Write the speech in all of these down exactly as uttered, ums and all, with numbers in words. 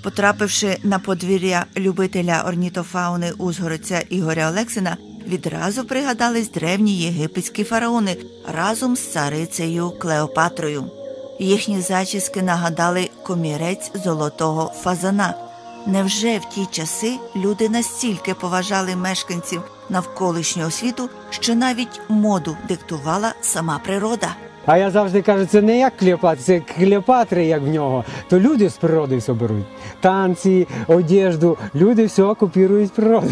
Потрапивши на подвір'я любителя орнітофауни ужгородця Ігоря Олексина, відразу пригадались древні єгипетські фараони разом з царицею Клеопатрою. Їхні зачіски нагадали комірець золотого фазана. Невже в ті часи люди настільки поважали мешканців навколишнього світу, що навіть моду диктувала сама природа? А я завжди кажу, це не як Клеопатра, це Клеопатри, як в нього. То люди з природи все беруть. Танці, одежду, люди все копірують природу.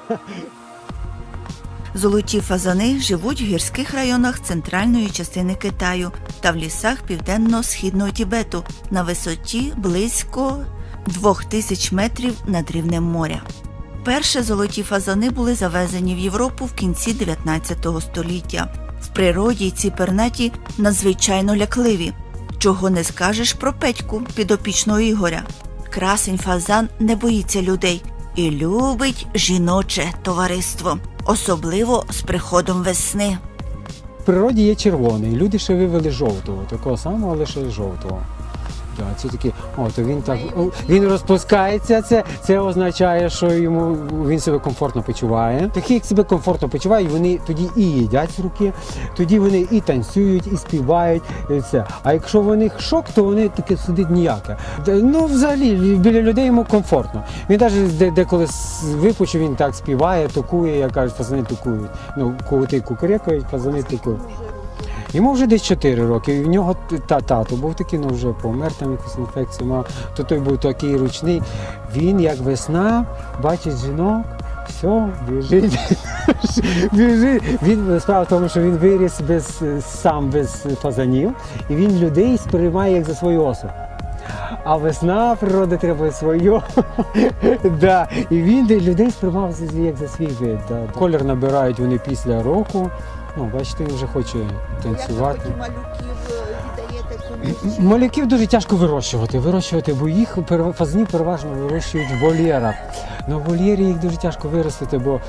Золоті фазани живуть в гірських районах центральної частини Китаю та в лісах південно-східного Тібету на висоті близько двох тисяч метрів над рівнем моря. Перші золоті фазани були завезені в Європу в кінці дев'ятнадцятого століття. В природі ці пернаті надзвичайно лякливі. Чого не скажеш про Петьку, підопічного Ігоря. Красень фазан не боїться людей і любить жіноче товариство, особливо з приходом весни. В природі є червоний, люди ще вивели жовтого, такого самого, лише жовтого. Да, це такі, о, то він так, він розпускається, це, це означає, що йому, він себе комфортно почуває. Такі, як себе комфортно почувають, вони тоді і їдять з руки, тоді вони і танцюють, і співають, і все. А якщо в них шок, то вони таке сидить ніяке. Ну, взагалі, біля людей йому комфортно. Він навіть деколи випучив, він так співає, токує, як кажуть, фазани токують. Ну, когути кукурекають, фазани токують. Йому вже десь чотири роки, і в нього та, тато був такий, ну вже помер, там якусь інфекцію мав, то той був такий ручний. Він, як весна, бачить жінок, все, біжить, біжить. Він, справа в тому, що він виріс без, сам без фазанів, і він людей сприймає як за свою особу. А весна, природа треба свою. Да. І він людей сприймав як за свій вид. Да. Колір набирають вони після року. Ну, бачите, він вже хоче танцювати. Як ви малюків віддаєте? Малюків дуже тяжко вирощувати, вирощувати, бо їх фазанів переважно вирощують в вольєрах. Но в вольєрі їх дуже тяжко виростити, бо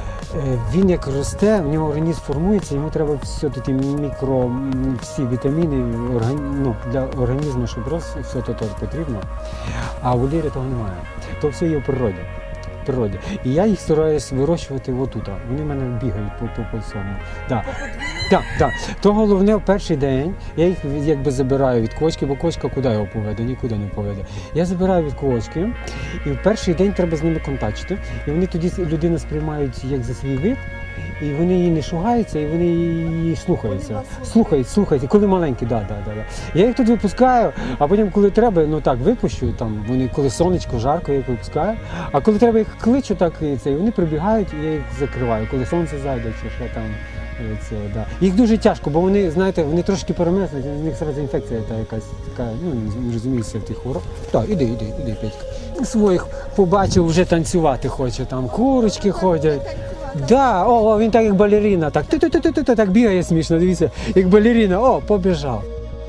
він як росте, в нього організм формується, йому треба все ті мікро, всі вітаміни ну, для організму, щоб рос, все то потрібно. А в вольєрі того немає. То все є в природі. природі. І я їх стараюсь вирощувати отут. Вони в мене бігають по, по, по цьому. Да. Да, да. То головне в перший день, я їх якби забираю від квочки, бо квочка куди його поведе, нікуди не поведе. Я забираю від квочки, і в перший день треба з ними контактити. І вони тоді людину сприймають як за свій вид, і вони її не шугаються, і вони її слухаються. Слухають, слухають, і коли маленькі, да, да, да, да. Я їх тут випускаю, а потім, коли треба, ну так, випущу, там, вони, коли сонечко, жарко, я їх випускаю, а коли треба їх кличу, так, і це, і вони прибігають, і я їх закриваю, коли сонце зайде, чи що там. Це, да. Їх дуже тяжко, бо вони, знаєте, вони трошки перемерзнуть, у них одразу інфекція та якась така, ну, не розумієшся в тих хвороб. Так, іди, іди, іди, Петька. Своїх побачив, вже танцювати хоче, там курочки ходять. Да, о, о, він так як балерина, так, ту-ту-ту-ту-ту, так бігає смішно, дивіться, як балерина, о, побіжав.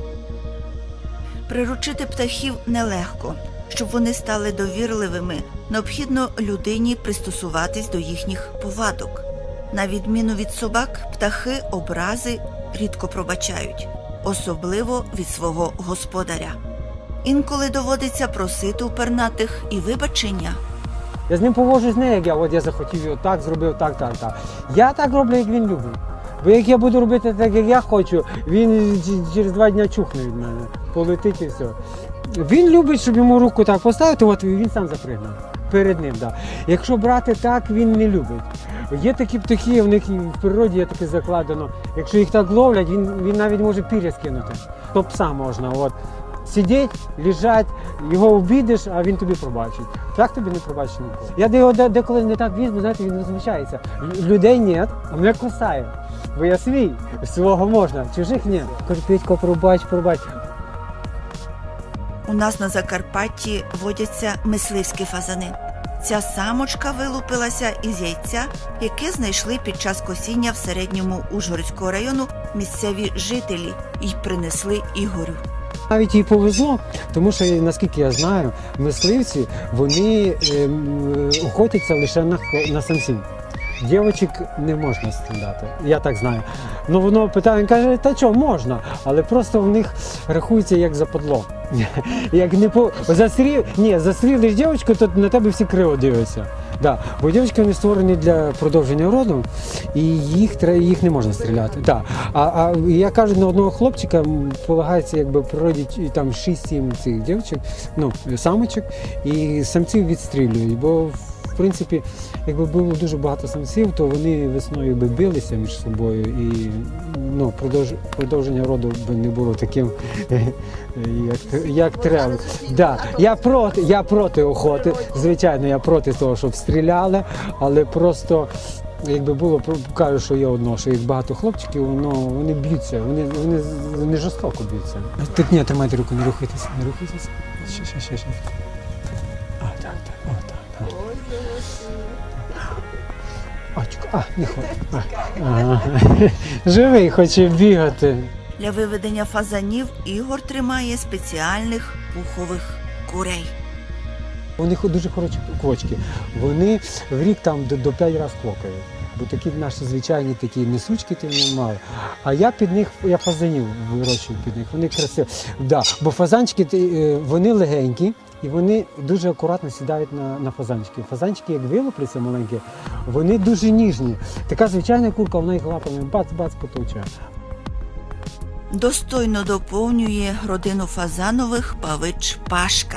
Приручити птахів нелегко. Щоб вони стали довірливими, необхідно людині пристосуватись до їхніх повадок. На відміну від собак, птахи образи рідко пробачають, особливо від свого господаря. Інколи доводиться просити у пернатих і вибачення. Я з ним поводжусь не як я, от я захотів його так, зробив так, так, так. Я так роблю, як він любить. Бо як я буду робити так, як я хочу, він через два дні чухне від мене, полетить і все. Він любить, щоб йому руку так поставити, от він сам запригне перед ним. Да. Якщо брати так, він не любить. Є такі птахи, в них в природі є таке закладено, якщо їх так ловлять, він, він навіть може пір'я скинути. То пса можна. От. Сидіть, лежать, його обідиш, а він тобі пробачить. Так тобі не пробачить ніколи. Я його деколи не так візьму, знаєте, він розмічається. Людей ні, а мене кусає. Бо я свій, свого можна, чужих ні. Кажу, Петько, пробач, пробач. У нас на Закарпатті водяться мисливські фазани. Ця самочка вилупилася із яйця, яке знайшли під час косіння в середньому Ужгородського району місцеві жителі і принесли Ігорю. Навіть їй повезло, тому що, наскільки я знаю, мисливці, вони е, охотяться лише на, на самців. дівчинок не можна стріляти, я так знаю. Ну воно питає, він каже, та що, можна, але просто в них рахується як западло. Як не по... Застріл... Ні, застрілиш дівчинку, то на тебе всі криво дивляться. Да. Бо дівчатки вони створені для продовження роду, і їх, треба, їх не можна стріляти. Да. А, а я кажу, на одного хлопчика полагається якби в природі там шість-сім цих дівчат, ну, самочок, і самців відстрілюють. Бо в принципі, якби було дуже багато самців, то вони весною би билися між собою, і ну, продовж... продовження роду би не було таким, як, як треба. Да. Я проти, я проти охоти, звичайно, я проти того, щоб стріляли, але просто якби було, кажу, що є одно, що їх багато хлопчиків, воно, вони б'ються, вони, вони, вони жорстоко б'ються. Тут ні, тримайте руку, не рухайтеся, не рухайтеся. Ще, ще, ще, ще. А, так, так, о, так, так. Очко, а, не хоче. Ага. Живий, хоче бігати. Для виведення фазанів Ігор тримає спеціальних пухових курей. Вони дуже хороші квочки. Вони в рік там до, до п'ять разів квокають. Бо такі наші звичайні такі несучки ти не мали. А я під них, я фазанів вирощую під них. Вони красиві. Да. Бо фазанчики, вони легенькі і вони дуже акуратно сідають на, на фазанчики. Фазанчики, як вилупляться маленькі, вони дуже ніжні. Така звичайна курка, вона їх лапами бац-бац потовчає. Достойно доповнює родину Фазанових павич Пашка.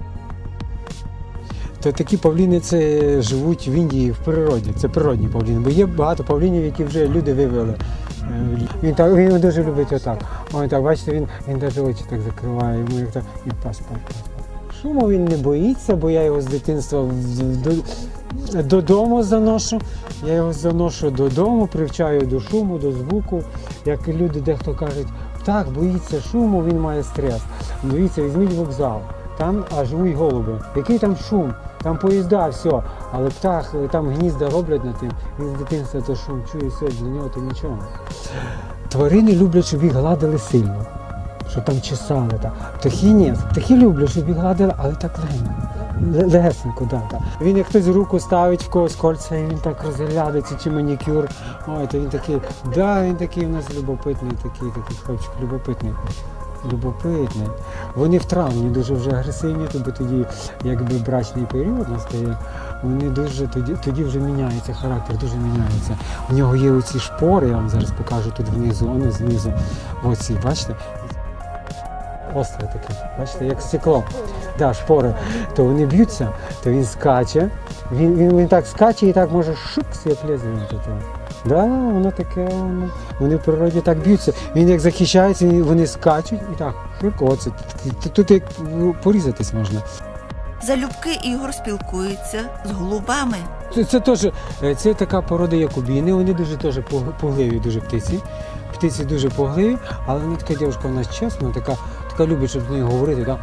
То такі павліни це живуть в Індії в природі, це природні павліни, бо є багато павлінів, які вже люди вивели. Він, так, він дуже любить отак. Ой, так, бачите, він, він навіть очі так закриває, йому як так, і пас, пас, пас. Шуму він не боїться, бо я його з дитинства до, додому заношу. Я його заношу додому, привчаю до шуму, до звуку. Як люди дехто кажуть, так, боїться шуму, він має стрес. Боїться, візьміть вокзал. Там аж живуть голуби. Який там шум? Там поїзда, все. Але птах, там гнізда роблять на тим. Він з дитинства то шум чує, все, для нього то нічого. Тварини люблять, щоб їх гладили сильно. Щоб там чесали. Так. Птахи ні. Птахи люблять, щоб їх гладили, але так легенько. Легесенько, так. Да, він як хтось руку ставить в когось кольця, і він так розглядається, чи манікюр. Ой, то він такий, да, він такий у нас любопитний, такий, такий хлопчик любопитний. Любопитне. Вони в травні дуже вже агресивні, тобто тоді якби брачний період настає, вони дуже тоді, тоді вже міняється характер, дуже міняється. У нього є оці шпори, я вам зараз покажу тут внизу, вони знизу. Оці, бачите? Остре таке, бачите, як стекло. Да, шпори. То вони б'ються, то він скаче, він, він, він так скаче і так може шукс, як лезвие тут. Да, воно таке, вони в природі так б'ються. Він як захищається, вони скачуть і так, оце. Тут як порізатись можна. Залюбки Ігор спілкується з голубами. Це, це теж, це така порода якубіни, вони дуже теж пугливі, дуже птиці. Птиці дуже пугливі, але вона така дівчинка у нас чесна, така, така любить, щоб з нею говорити. Так.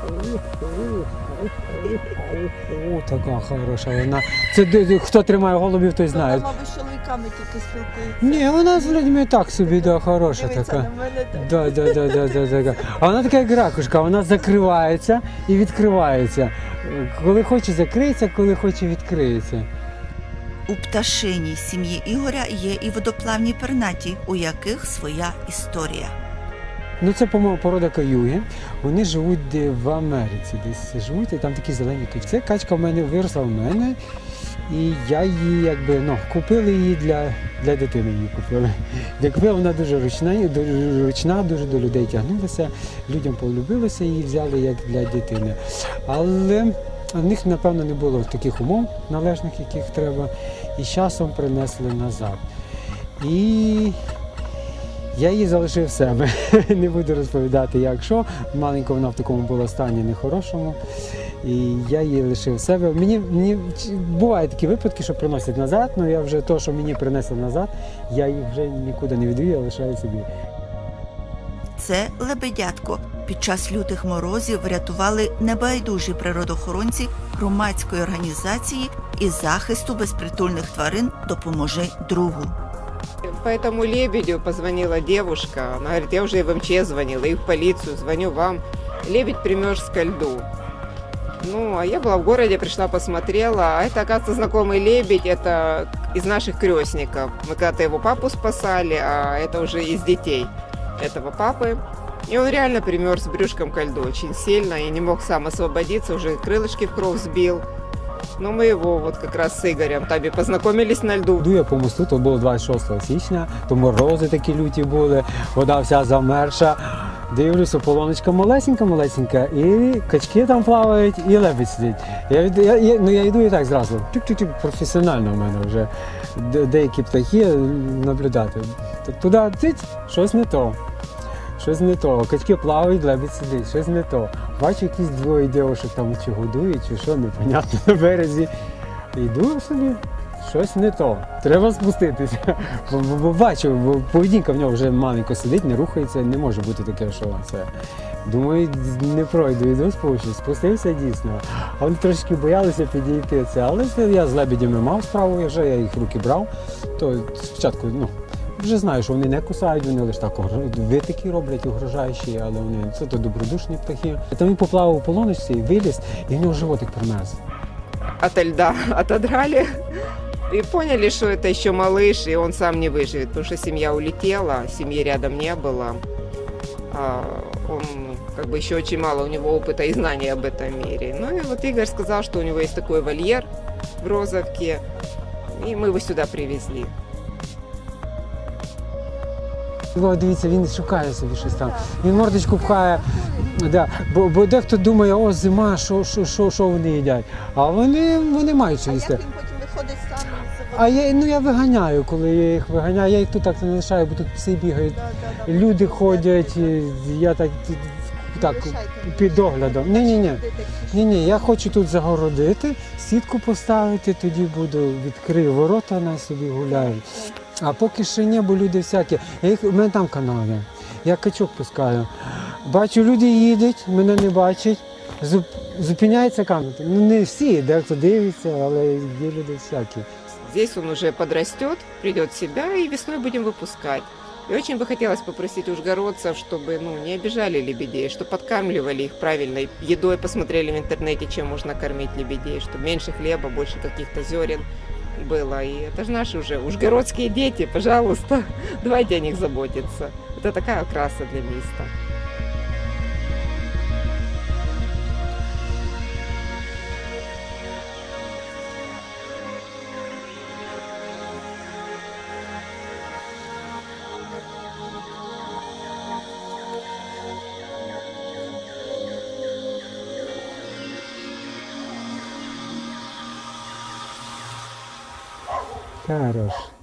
О, така хороша вона. Це хто тримає голубів, той знає. Вона, мабуть, з чоловіками тільки спілкується. Ні, вона з людьми так собі, да, хороша Дивиться така. на мене так. Да, да, да, да, да, да. А вона така як ракушка, вона закривається і відкривається. Коли хоче закриється, коли хоче відкриється. У пташиній сім'ї Ігоря є і водоплавні пернаті, у яких своя історія. Ну це порода каюги. Вони живуть де в Америці, десь живуть, і там такі зелені качки. Це качка в мене виросла в мене, і я її якби, ну, купили її для, для дитини її купили. Я купила, вона дуже ручна, дуже ручна, дуже до людей тягнулася, людям полюбилося, її взяли як для дитини. Але в них, напевно, не було таких умов належних, яких треба, і з часом принесли назад. І я її залишив в себе, не буду розповідати, як що. Маленька вона в такому була стані нехорошому, і я її лишив в себе. Мені, мені бувають такі випадки, що приносять назад, але я вже то, що мені принесли назад, я їх вже нікуди не відвію, я лишаю собі. Це лебедятко. Під час лютих морозів врятували небайдужі природоохоронці громадської організації із захисту безпритульних тварин «Допоможи другу». По этому лебедю позвонила девушка, она говорит, я уже и в эм че эс звонила, и в полицию, звоню вам, лебедь примерз ко льду. Ну, а я была в городе, пришла, посмотрела. А это, оказывается, знакомый лебедь, это из наших крестников. Мы когда-то его папу спасали, а это уже из детей этого папы. И он реально примерз брюшком ко льду очень сильно и не мог сам освободиться, уже крылышки в кров сбил. Но мы его вот как раз с Игорем там и познакомились на льду. Йду я по мосту, то було двадцять шостого січня, то морози такі люті були, вода вся замерша. Дивлюся, полоночка малесенька-малесенька, і качки там плавають, і лебедь сидить. Я, від- я, я, ну, я йду і так зразу, тюк-тюк-тюк, професіонально в мене вже де- деякі птахи наблюдати. Т- Туди цить, щось не то. Щось не то. Качки плавають, лебедь сидить, щось не то. Бачу, якісь двоє дівчат там чи годують, чи що, непонятно на березі. Йду собі, щось не то. Треба спуститися. Бо, бо, бо бачу, бо поведінка в нього вже маленько сидить, не рухається, не може бути таке, що це. Думаю, не пройду, йду спущусь, спустився дійсно. А вони трошки боялися підійти це, але це я з лебедями мав справу, я вже я їх в руки брав. То спочатку, ну, вже знаю, що вони не кусають, вони лише так огр- витики роблять угрожаючі, але вони це то добродушні птахи. Там він поплавав у полоночці, виліз, і в нього животик примерз. Ото льда отодрали и поняли, что это еще малыш, и он сам не выживет, потому что семья улетела, семьи рядом не было. А он как бы еще очень мало, у него опыта и знаний об этом мире. Ну и вот Игорь сказал, что у него есть такой вольер в Розовке, и мы его сюда привезли. О, дивіться, він шукає собі щось там. Він мордочку пхає. Да. Бо, бо дехто думає, о, зима, що, що, що, що вони їдять. А вони, вони мають що А як їсти. він потім виходить сам з води? А я, ну, я виганяю, коли я їх виганяю. Я їх тут так не лишаю, бо тут пси бігають, Да, да, да. люди ходять, і я так, так Лишайте. під доглядом. Ні, ні, ні. Люди такі. Ні, ні, я хочу тут загородити, сітку поставити, тоді буду відкрию ворота, на собі гуляють. А поки ще ні, бо люди всякі. Я їх, у мене там канал є. Я качок пускаю. Бачу, люди їдуть, мене не бачать. Зуп, зупиняється камера. Ну не всі, дехто дивиться, але є люди всякі. Здесь он уже подрастет, придет в себя, и весной будем выпускать. И очень бы хотелось попросить ужгородцев, чтобы ну, не обижали лебедей, что подкармливали их правильной едой, посмотрели в интернете, чем можно кормить лебедей, чтобы меньше хлеба, больше каких-то зерен было. И это же наши уже ужгородские дети, пожалуйста, давайте о них заботиться. Это такая окраса для места. Хорош.